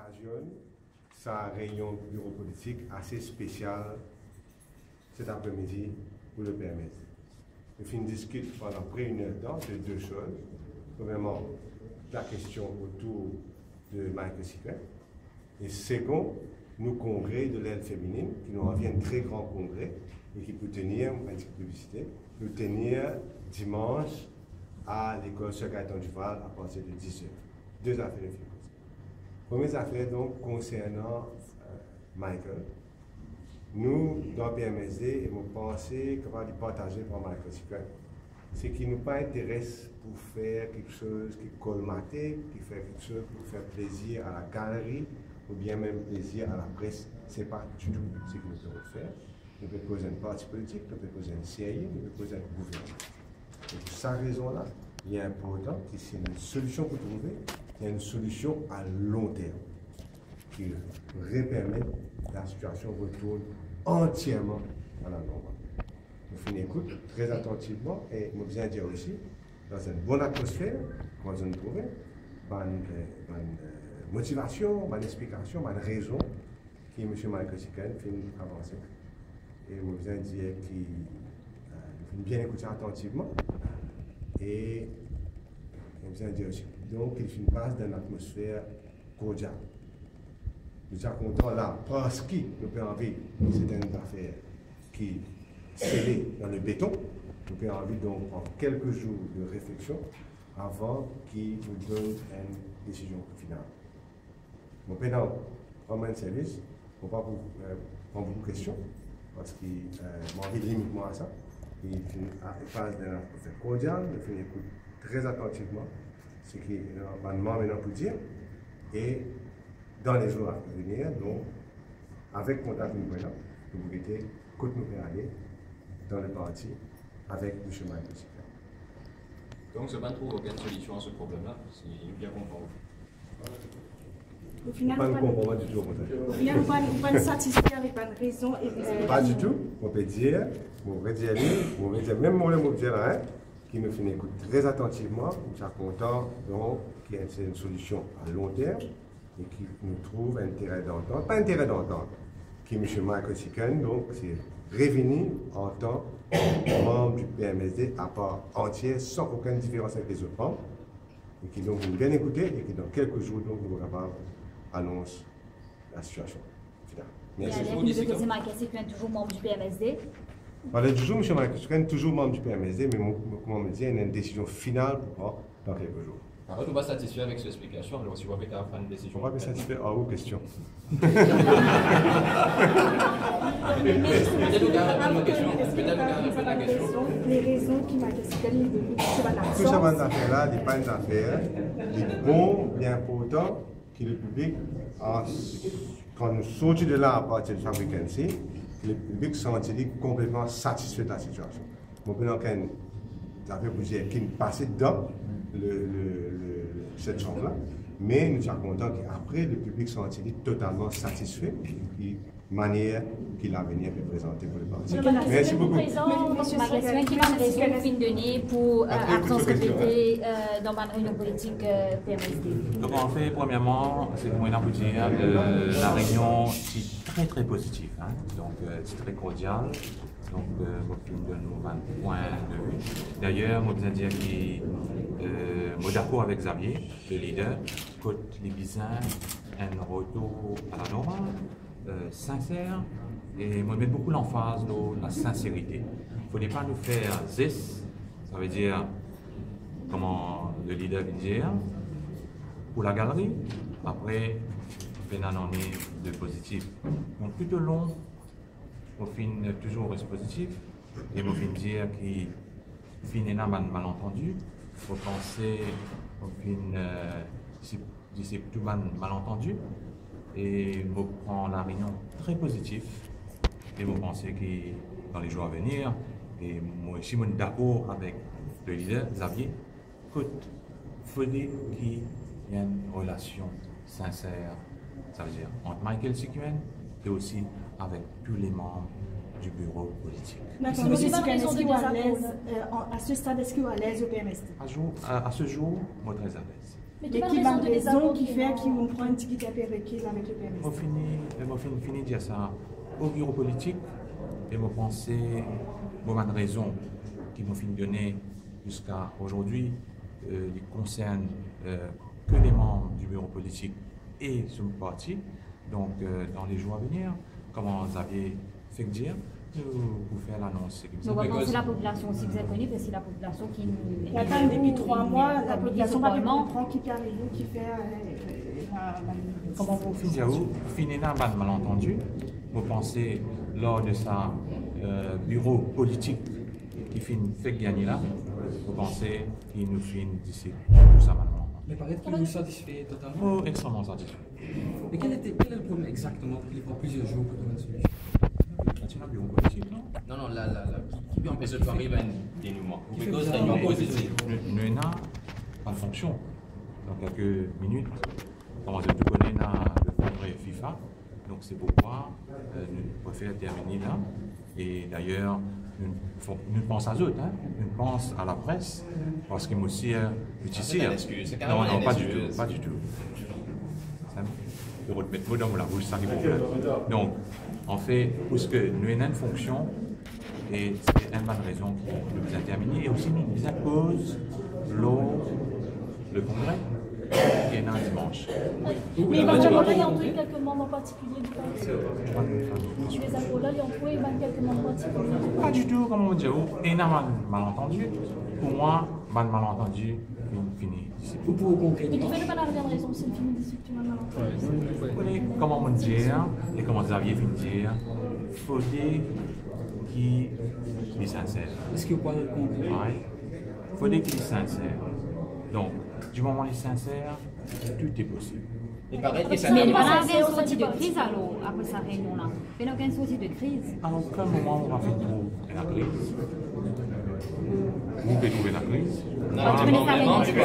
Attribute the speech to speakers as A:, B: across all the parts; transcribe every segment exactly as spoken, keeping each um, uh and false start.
A: occasionne sa réunion bureau politique assez spéciale cet après-midi pour le P M S. Nous finissons discuter pendant près d'une heure de temps de deux choses. Premièrement, la question autour de Michael Sikwen. Et second, nous congrès de l'aide féminine, qui nous revient un très grand congrès et qui peut tenir, une petite publicité, nous tenir dimanche à l'école Sir Gaëtan Duval à partir de dix heures. Deux affaires de films. Première affaire donc concernant euh, Michael. Nous, dans P M S D, et nous pensons qu'on de partager pour Michael Sikwen, c'est qu'il ne nous pas intéresse pour faire quelque chose qui est colmaté, qui fait quelque chose pour faire plaisir à la galerie, ou bien même plaisir à la presse. Ce n'est pas du tout ce que nous devons faire. Nous pouvons poser un parti politique, nous pouvons poser un C I A, nous pouvons poser un gouvernement. Et pour cette raison-là, il est important que c'est une solution pour trouver, il y a une solution à long terme qui permet que la situation retourne entièrement à la normale. Nous finissons écoute très attentivement et nous besoin dire aussi, dans une bonne atmosphère, comment nous trouver, bonne, bonne motivation, bonne explication, bonne raison qui M. Michael Sikwen finit avancer. Et nous besoin dire qu'il euh, bien écouter attentivement et nous besoin dire aussi donc il fait une base d'une atmosphère cordiale. Nous sommes contents là parce que nous avons envie c'est une affaire qui scellée dans le béton. Nous avons envie donc en quelques jours de réflexion avant qu'il nous donne une décision finale. Mon pénal prend un service, on ne va pas euh, prendre beaucoup de questions parce que euh, j'ai envie de limiter moi à ça. Il fait une phase de l'atmosphère cordiale, il fait une écoute très attentivement ce qu'il va maintenant pour dire et dans les jours à venir, donc avec contact nous prenons, nous vous mettez côté nous faire aller dans le parti avec M. Michael Sikwen.
B: Donc, ce ne trouve aucune solution à ce problème-là, si je bien comprends.
C: Au final,
A: pas
C: on ne pas satisfait avec pas de raison. Et, euh,
A: pas du tout. On peut dire, on peut dire, on peut dire même moi, on peut dire là, qui nous fait une écoute très attentivement, nous sommes contents donc qu'il y ait une solution à long terme et qui nous trouve intérêt d'entendre, pas intérêt d'entendre, qui M. Michael Sikwen donc c'est revenu en tant que membre du P M S D à part entière, sans aucune différence avec les autres membres, et qui donc nous bien écouté et qui dans quelques jours donc nous capables annonce la situation finale.
D: Merci. Et vous dites que Michael Sikwen est toujours membre du P M S D?
A: Voilà, toujours M. Michael Sikwen toujours membre du P M S D, mais comment me dire, il y a une décision finale pour prendre dans quelques jours.
B: Alors, tu vas satisfait avec cette explication, alors si vous avez qu'à prendre une décision.
A: On va pas satisfait à vos questions.
B: Peut-être que la question. Peut-être que la question.
C: Les raisons qui Michael Sikwen est venu, c'est pas
A: Tout ça, cette affaire-là, n'est pas une affaire. Il est bon, bien important que le public, quand nous sortons de là à partir de chaque week-end-ci, le public senti complètement satisfait de la situation. Mon prénom, ça fait plusieurs qui passent dans le, le, le, cette chambre-là, mais nous sommes contents qu'après, le public senti totalement satisfait de la manière qu'il a venu présenter pour le parti.
D: Merci beaucoup. Michael Sikwen, qui m'a raison fin de pour absence répétée dans ma réunion politique P M S D.
E: Donc en fait, premièrement, c'est pour moi dire que la réunion est très très positive, hein? Donc c'est très cordial. Donc, je film de nous vingt points de vue. D'ailleurs, je veux dire que je suis d'accord avec Xavier, le leader, que les bisins un retour à la normale, euh, sincère, et je mets beaucoup l'emphase sur la sincérité. Il ne faut pas nous faire zis, ça veut dire, comment le leader veut dire, pour la galerie, après, on fait une année de positif. Donc, tout au long, on finit toujours reste positif et on finit dire qu'il finit un malentendu. Il faut penser on finit euh, c'est tout mal malentendu et on prend la réunion très positive et on pense que dans les jours à venir et moi aussi je suis d'accord avec le leader Xavier qu'il faudrait qu'il y ait une relation sincère, ça veut dire entre Michael Sikwen et aussi avec tous les membres du bureau politique.
C: D'accord, M. Sikwen, est-ce qu'il est à l'aise, à ce stade, est-ce qu'il est à l'aise au P M S D?
E: À, jour, à, à ce jour, moi très à l'aise.
C: Mais qui va raison qui fait qu'on prend un ticket à perruquer avec le P M S?
E: Je finis, je finis de dire ça au bureau politique et je pense que bonne raison qui m'ont fini donner jusqu'à aujourd'hui euh, qui concerne euh, que les membres du bureau politique et son parti. Donc, euh, dans les jours à venir, comment Xavier fait dire, nous vous faire l'annonce.
D: Donc, on va penser la population aussi, vous êtes connu, parce que c'est la population qui nous.
C: Il y a quand même depuis trois mois, la population va comprendre qui fait qui fait la.
E: Comment vous finissez où finissez un malentendu. Vous pensez, lors de sa euh, bureau politique qui finit fait gagner là, vous pensez qu'il nous finit d'ici tout ça maintenant.
F: Mais paraît qu'il nous satisfait totalement.
E: Oh, extrêmement satisfait.
F: Mais quel, était, quel est le problème exactement qu'il prend plusieurs jours pour trouver une solution?
E: C'est un bureau politique, non?
B: Non, non, là, là, là. Qui peut empêcher de arriver à un dénouement? Ou quelque chose réunion positive?
E: Nous n'avons pas de fonction. Dans quelques minutes, comment dire, tout connaît le congrès FIFA. Donc c'est pourquoi euh, nous préférons terminer là. Et d'ailleurs, nous, nous pensons aux autres, hein? Nous pensons à la presse, parce que moi aussi, euh,
B: c'est une excuse.
E: Non, non, pas du tout, pas du tout. Je vais remettre dans la bouche, ça qui est donc, en fait, puisque nous avons une fonction, et c'est une bonne raison qui nous a terminé, et aussi nous avons cause lors le congrès qui est un dimanche.
G: Mais éventuellement, là, il y a entouré quelques membres en particulier du parti. Tu les as là, il y a entouré quelques membres en particulier.
E: Pas du tout, comme on dit, il y a un malentendu. Pour moi, un malentendu, fini.
F: Vous pouvez concrétiser.
G: Mais tu fais pas la dernière raison, c'est fini d'ici que tu m'as malentendu.
E: Vous connaissez comment on dit, et comment Xavier finit de dire, il faut dire qu'il est sincère.
F: Est-ce que vous pouvez le concret?
E: Il faut dire qu'il est sincère. Donc, du moment où il est sincère, tout est possible.
B: Il paraît que ça
D: Mais il
B: n'a
D: va
B: pas.
D: y avoir une sortie de crise alors, après sa réunion-là. Il n'y a aucune sortie de crise.
E: À aucun moment on va faire trouver la crise. Vous pouvez trouver la crise.
B: Non, tu m'en tu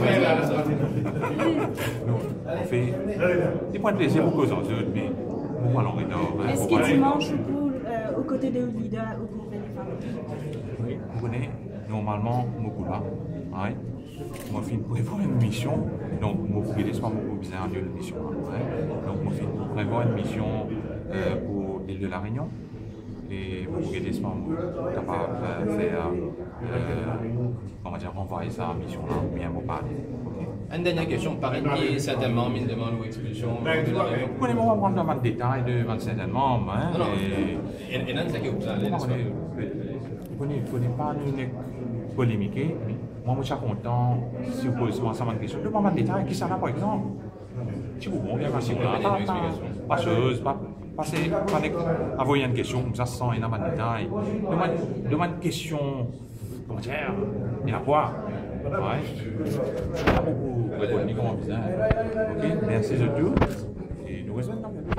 E: Non, on fait des points de plaisir pour causer autres, mais pour moi, l'on est dehors.
C: Est-ce que dimanche, pour, euh, aux côtés des leaders au congrès des femmes?
E: Oui, vous connaissez, normalement, beaucoup là. Ouais. Moi, je prévois une mission, donc moi, pour qu'il soit beaucoup bizarre de la mission. Ouais. Donc, moi, je prévois une mission euh, pour l'île de la Réunion. Et pour qu'il soit capable de faire, euh, comment dire, renvoyer sa mission-là, ou bien vous parler.
B: Une dernière question, paraît qu'il y a certains membres qui demandent ou expulsion de la Réunion.
E: Vous pouvez pas prendre dans le détail de certains membres. Hein,
B: non, non.
E: Et...
B: Et non, c'est que vous allez, n'est-ce pas?
E: Vous ne pouvez pas nous polémiquer. Moi, je suis content si vous posez souvent ça une question. Demandez un détail, qui ça là par exemple? Si vous voulez, bien sûr, pas de chose, pas passer, pas envoyer une question comme ça sans énormément de détails. Demande une question, comment dire, il y a quoi? Ouais. Il y a beaucoup de polémiques comme ça. Ok, merci de tout. Et nous restons dans le